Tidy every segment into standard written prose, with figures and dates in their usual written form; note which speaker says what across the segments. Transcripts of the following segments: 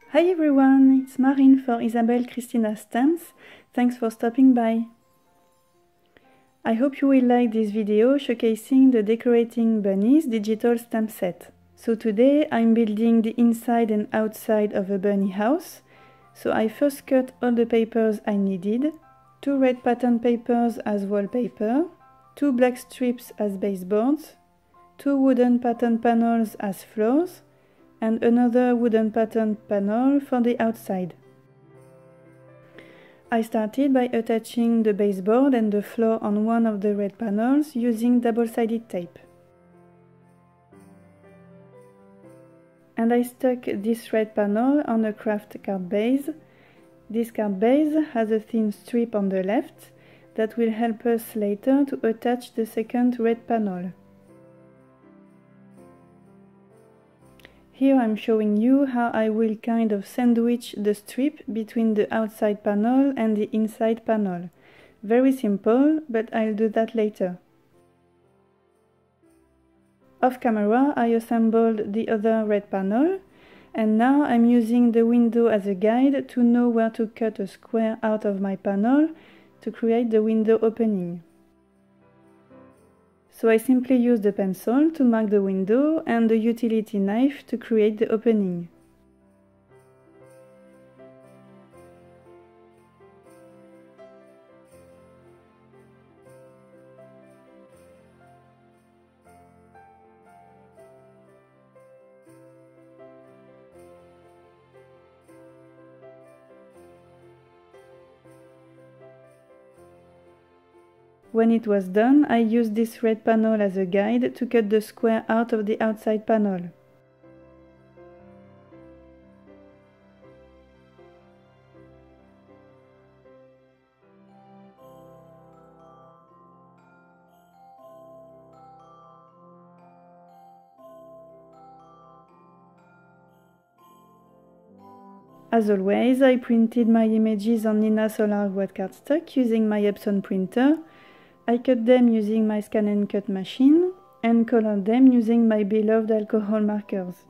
Speaker 1: Hi everyone, it's Marine for Isabelle Christina Stamps. Thanks for stopping by. I hope you will like this video showcasing the Decorating Bunnies digital stamp set. So today I'm building the inside and outside of a bunny house. So I first cut all the papers I needed, 2 red pattern papers as wallpaper, 2 black strips as baseboards, 2 wooden pattern panels as floors, and another wooden pattern panel for the outside. I started by attaching the baseboard and the floor on one of the red panels using double-sided tape. And I stuck this red panel on a craft card base. This card base has a thin strip on the left that will help us later to attach the second red panel. Here I'm showing you how I will kind of sandwich the strip between the outside panel and the inside panel. Very simple, but I'll do that later. Off camera I assembled the other red panel, and now I'm using the window as a guide to know where to cut a square out of my panel to create the window opening. So I simply use the pencil to mark the window and the utility knife to create the opening. When it was done, I used this red panel as a guide to cut the square out of the outside panel. As always, I printed my images on Nina Solar Wet cardstock using my Epson printer. I cut them using my scan and cut machine and colored them using my beloved alcohol markers.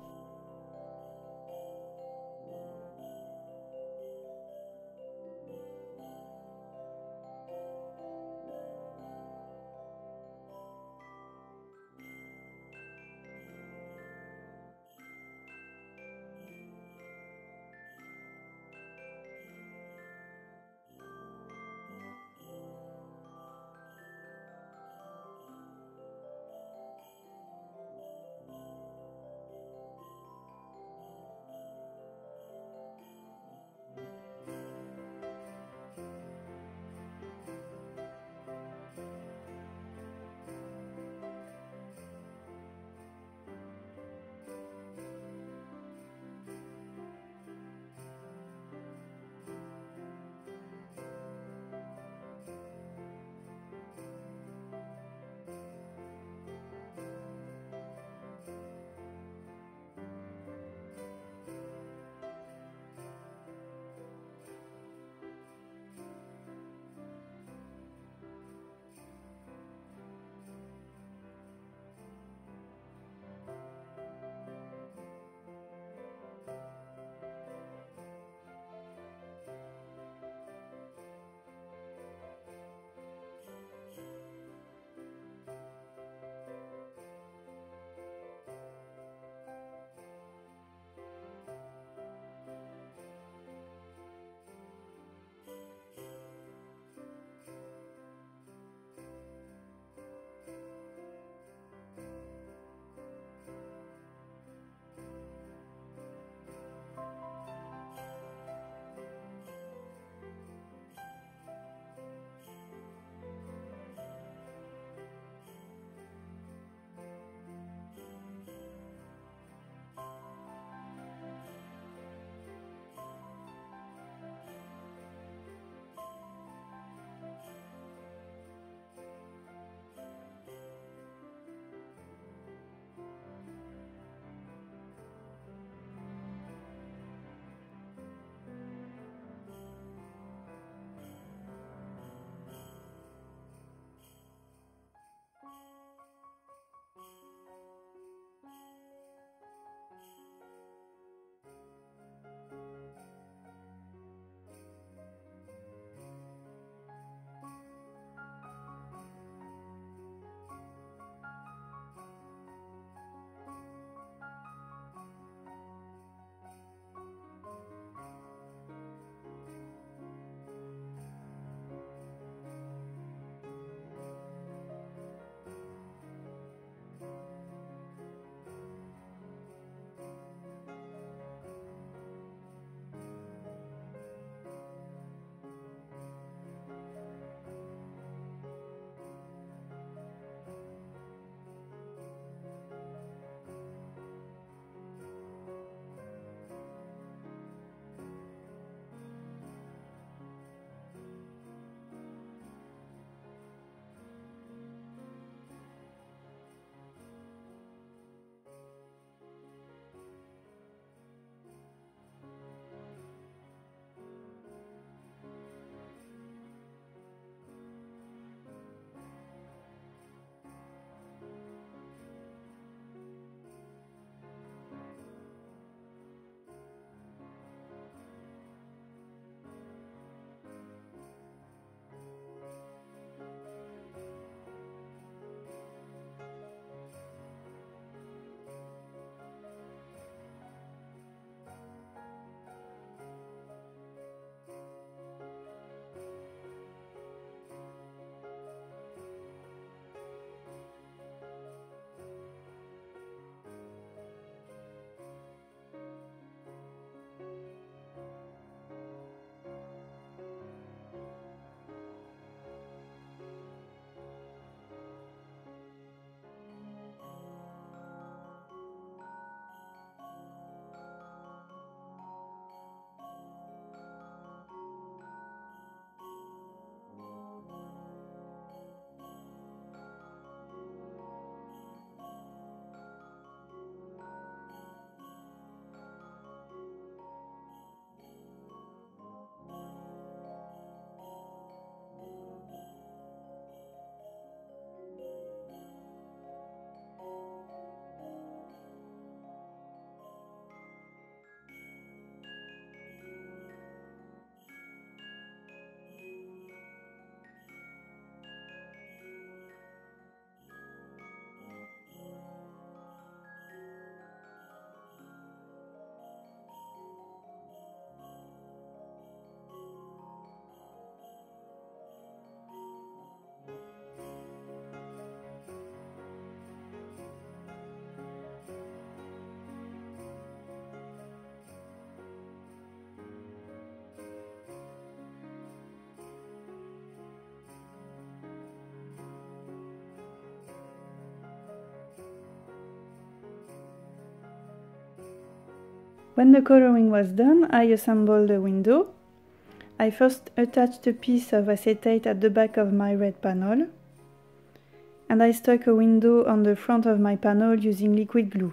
Speaker 1: When the coloring was done, I assembled the window. I first attached a piece of acetate at the back of my red panel, and I stuck a window on the front of my panel using liquid glue.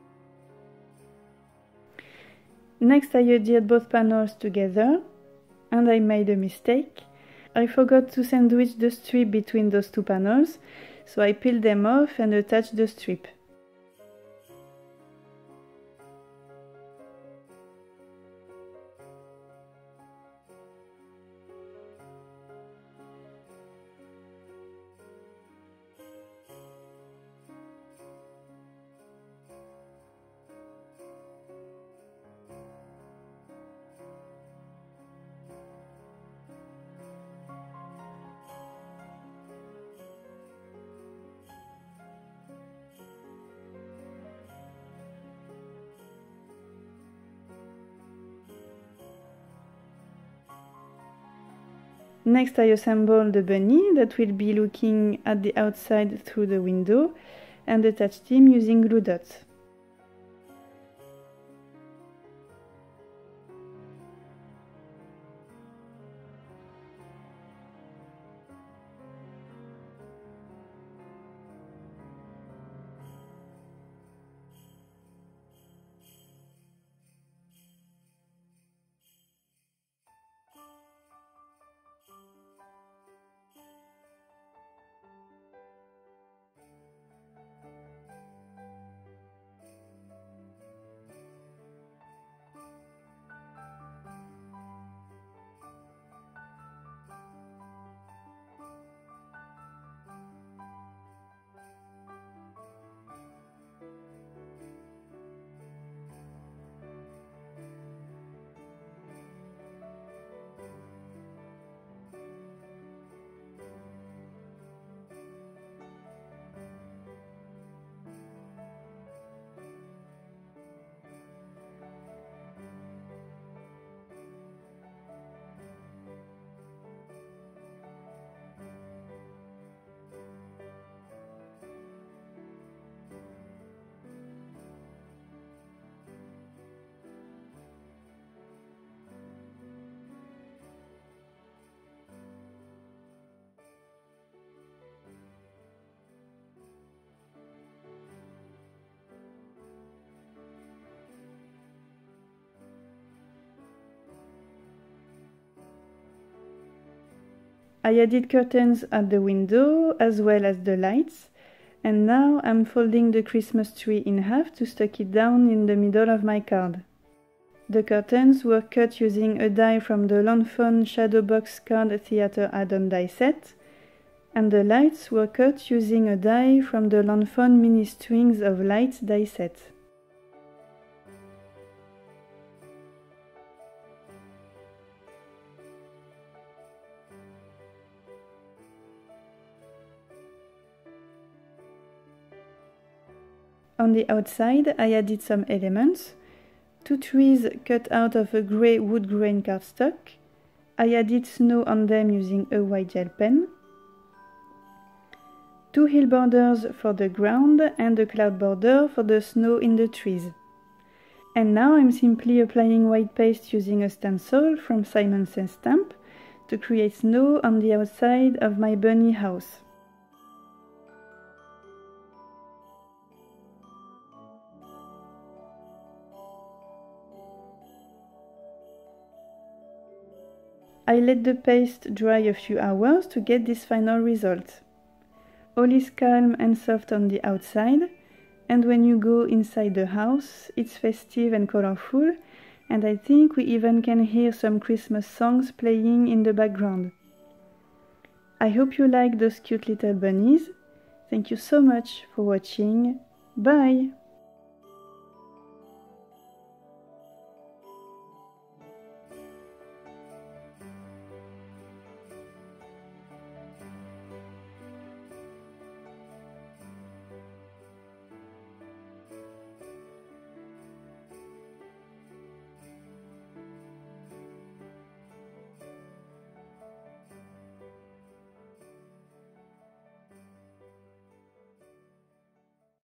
Speaker 1: Next, I adhered both panels together, and I made a mistake. I forgot to sandwich the strip between those two panels, so I peeled them off and attached the strip. Next, I assembled the bunny that will be looking at the outside through the window and attached him using glue dots. I added curtains at the window as well as the lights, and now I'm folding the Christmas tree in half to stuck it down in the middle of my card. The curtains were cut using a die from the Lawn Fawn Shadowbox Card Theater add-on die set, and the lights were cut using a die from the Lawn Fawn Mini Strings of Lights die set. On the outside, I added some elements. 2 trees cut out of a grey wood grain cardstock. I added snow on them using a white gel pen. 2 hill borders for the ground and a cloud border for the snow in the trees. And now I'm simply applying white paste using a stencil from Simon Says Stamp to create snow on the outside of my bunny house. I let the paste dry a few hours to get this final result. All is calm and soft on the outside, and when you go inside the house, it's festive and colorful, and I think we even can hear some Christmas songs playing in the background. I hope you like those cute little bunnies. Thank you so much for watching. Bye!